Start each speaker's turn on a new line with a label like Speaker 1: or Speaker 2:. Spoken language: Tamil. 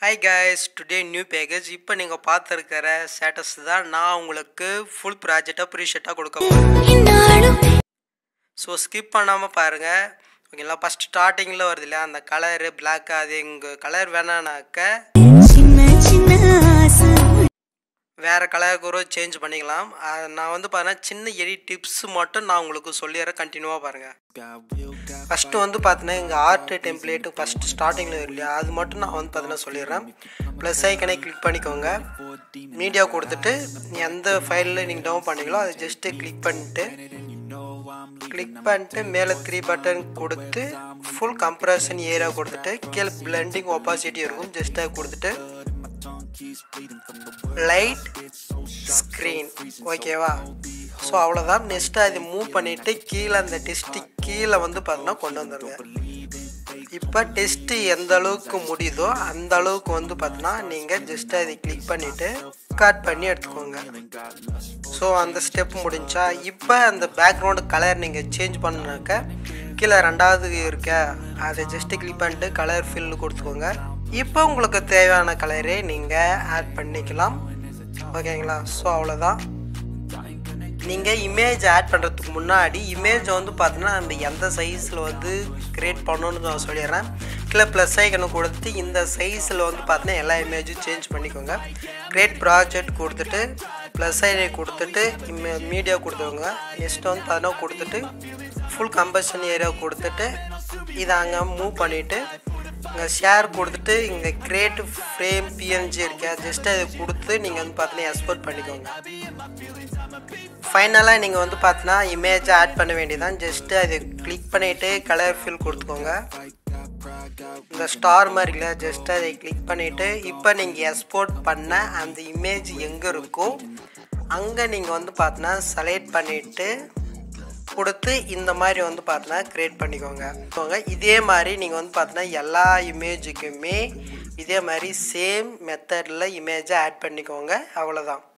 Speaker 1: Hi guys, today new package. இப்போ நீங்க பார்த்திருக்கிற ஸ்டேட்டஸ் தான் நான் உங்களுக்கு full project appreciate கொடுக்க போறேன். சோ ஸ்கிப் பண்ணாம பாருங்க. ஓகேங்களா? ஃபர்ஸ்ட் ஸ்டார்டிங்ல வருது இல்ல அந்த கலர் Black அது உங்க கலர் வேணானாக்க வேற கலர் கூட சேஞ்ச் பண்ணிக்கலாம். நான் வந்து பாருங்க சின்ன எடிட் டிப்ஸ் மட்டும் நான் உங்களுக்கு சொல்லிறேன் கண்டினியூவா பாருங்க. ஃபர்ஸ்ட் வந்து பாத்தீங்கன்னா இங்க ஆர்ட் டெம்ப்ளேட் ஃபர்ஸ்ட் ஸ்டார்டிங்ல இல்லையா அது மட்டும் நான் வந்து பாத்தீங்கன்னா சொல்லிறேன். ப்ளஸ் ஐகானை கிளிக் பண்ணிக்கோங்க. மீடியா கொடுத்துட்டு எந்த ஃபைல்ல நீங்க டவுன் பண்ணீங்களோ அதை ஜஸ்ட் கிளிக் பண்ணிட்டு மேலே 3 பட்டன் கொடுத்து ஃபுல் கம்ப்ரஷன் ஏரியா கொடுத்துட்டு கீழே பிளெண்டிங் ஒபாசிட்டி இருக்கும் ஜஸ்ட் அதை கொடுத்துட்டு லைட் ஸ்க்ரீன் ஓகேவா. ஸோ அவ்வளோதான். நெக்ஸ்ட்டு அதை மூவ் பண்ணிவிட்டு கீழே அந்த டெஸ்ட்டு கீழே வந்து பார்த்தீங்கன்னா கொண்டு வந்துடுங்க. இப்போ டெஸ்ட்டு எந்த அளவுக்கு முடியுதோ அந்த அளவுக்கு வந்து பார்த்தீங்கன்னா நீங்கள் ஜஸ்ட் அதை கிளிக் பண்ணிவிட்டு கட் பண்ணி எடுத்துக்கோங்க. ஸோ அந்த ஸ்டெப் முடிஞ்சா இப்போ அந்த பேக்ரவுண்டு கலர் நீங்கள் சேஞ்ச் பண்ணாக்க கீழே ரெண்டாவது இருக்க அதை ஜஸ்ட்டு கிளிக் பண்ணிட்டு கலர் ஃபில் கொடுத்துக்கோங்க. இப்போ உங்களுக்கு தேவையான கலரே நீங்கள் ஆட் பண்ணிக்கலாம். ஓகேங்களா? ஸோ அவ்வளோதான். நீங்கள் இமேஜ் ஆட் பண்ணுறதுக்கு முன்னாடி இமேஜை வந்து பார்த்தீங்கன்னா நம்ம எந்த சைஸில் வந்து க்ரியேட் பண்ணணுன்னு நான் சொல்லிடுறேன். கீழே ப்ளஸ் ஐக்கனை கொடுத்து இந்த சைஸில் வந்து பார்த்தீங்கன்னா எல்லா இமேஜும் சேஞ்ச் பண்ணிக்கோங்க. க்ரியேட் ப்ராஜெக்ட் கொடுத்துட்டு ப்ளஸ் ஐனை கொடுத்துட்டு மீடியா கொடுத்துக்கோங்க. நெக்ஸ்ட் வந்து பார்த்தீங்கன்னா கொடுத்துட்டு ஃபுல் கம்பஷன் ஏரியா கொடுத்துட்டு இதை அங்கே மூவ் பண்ணிவிட்டு இங்கே ஷேர் கொடுத்துட்டு இங்கே கிரியேட் ஃப்ரேம் பிஎன்ஜி இருக்கா ஜஸ்ட் அதை கொடுத்து நீங்கள் வந்து பார்த்தீங்கன்னா எக்ஸ்போர்ட் பண்ணிக்கோங்க. ஃபைனலாக நீங்கள் வந்து பார்த்தீங்கன்னா இமேஜை ஆட் பண்ண வேண்டியதான். ஜஸ்ட்டு அதை கிளிக் பண்ணிவிட்டு கலர் ஃபில் கொடுத்துக்கோங்க. இந்த ஸ்டார் மாதிரி இல்லை ஜஸ்ட் அதை கிளிக் பண்ணிவிட்டு இப்போ நீங்கள் எக்ஸ்போர்ட் பண்ண அந்த இமேஜ் எங்கே இருக்கோ அங்கே நீங்கள் வந்து பார்த்தீங்கன்னா செலக்ட் பண்ணிவிட்டு கொடுத்து இந்த மாதிரி வந்து பார்த்தீங்கன்னா க்ரியேட் பண்ணிக்கோங்க. இதே மாதிரி நீங்கள் வந்து பார்த்தீங்கன்னா எல்லா இமேஜுக்குமே இதே மாதிரி சேம் மெத்தடில் இமேஜை ஆட் பண்ணிக்கோங்க. அவ்வளோதான்.